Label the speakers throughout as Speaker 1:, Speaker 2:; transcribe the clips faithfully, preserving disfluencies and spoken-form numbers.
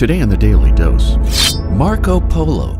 Speaker 1: Today on the Daily Dose, Marco Polo.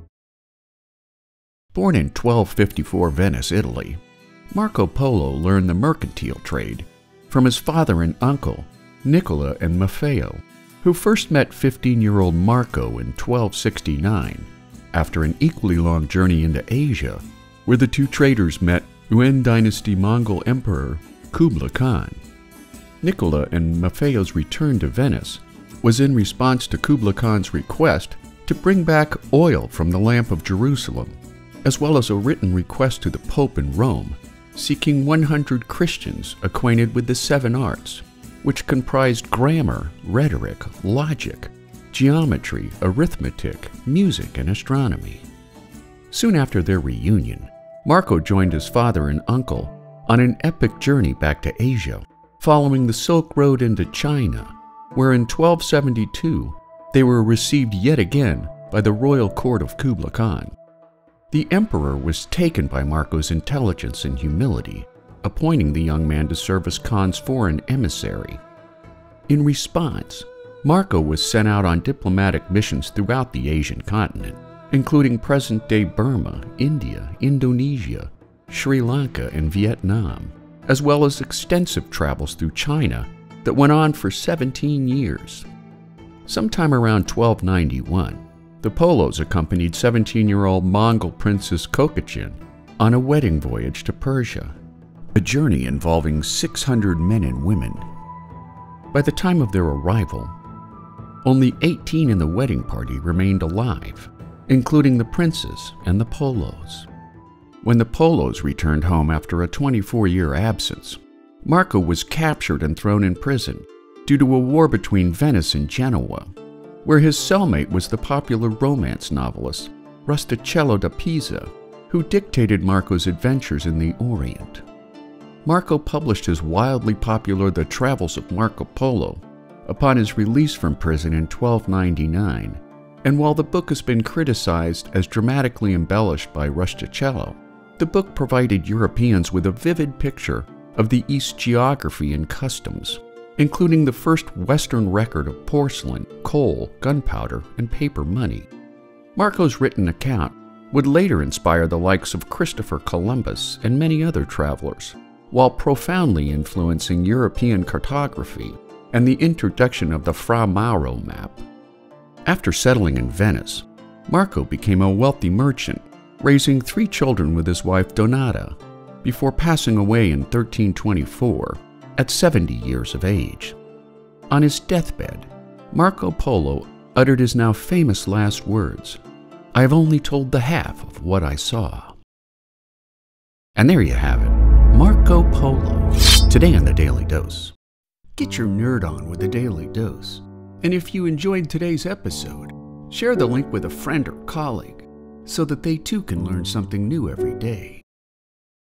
Speaker 1: Born in twelve fifty-four Venice, Italy, Marco Polo learned the mercantile trade from his father and uncle, Nicola and Maffeo, who first met fifteen-year-old Marco in twelve sixty-nine after an equally long journey into Asia, where the two traders met Yuan dynasty Mongol Emperor Kublai Khan. Nicola and Maffeo's return to Venice was in response to Kublai Khan's request to bring back oil from the lamp of Jerusalem, as well as a written request to the Pope in Rome, seeking one hundred Christians acquainted with the seven arts, which comprised grammar, rhetoric, logic, geometry, arithmetic, music, and astronomy. Soon after their reunion, Marco joined his father and uncle on an epic journey back to Asia, following the Silk Road into China, where in twelve seventy-two they were received yet again by the royal court of Kublai Khan. The emperor was taken by Marco's intelligence and humility, appointing the young man to serve as Khan's foreign emissary. In response, Marco was sent out on diplomatic missions throughout the Asian continent, including present-day Burma, India, Indonesia, Sri Lanka, and Vietnam, as well as extensive travels through China that went on for seventeen years. Sometime around twelve ninety-one, the Polos accompanied seventeen-year-old Mongol Princess Kokachin on a wedding voyage to Persia, a journey involving six hundred men and women. By the time of their arrival, only eighteen in the wedding party remained alive, including the princes and the Polos. When the Polos returned home after a twenty-four-year absence, Marco was captured and thrown in prison due to a war between Venice and Genoa, where his cellmate was the popular romance novelist Rustichello da Pisa, who dictated Marco's adventures in the Orient. Marco published his wildly popular The Travels of Marco Polo upon his release from prison in twelve ninety-nine, and while the book has been criticized as dramatically embellished by Rustichello, the book provided Europeans with a vivid picture of the East's geography and customs, including the first Western record of porcelain, coal, gunpowder, and paper money. Marco's written account would later inspire the likes of Christopher Columbus and many other travelers, while profoundly influencing European cartography and the introduction of the Fra Mauro map. After settling in Venice, Marco became a wealthy merchant, raising three children with his wife Donata, before passing away in thirteen twenty-four at seventy years of age. On his deathbed, Marco Polo uttered his now famous last words, "I have only told the half of what I saw." And there you have it, Marco Polo, today on the Daily Dose. Get your nerd on with the Daily Dose. And if you enjoyed today's episode, share the link with a friend or colleague so that they too can learn something new every day.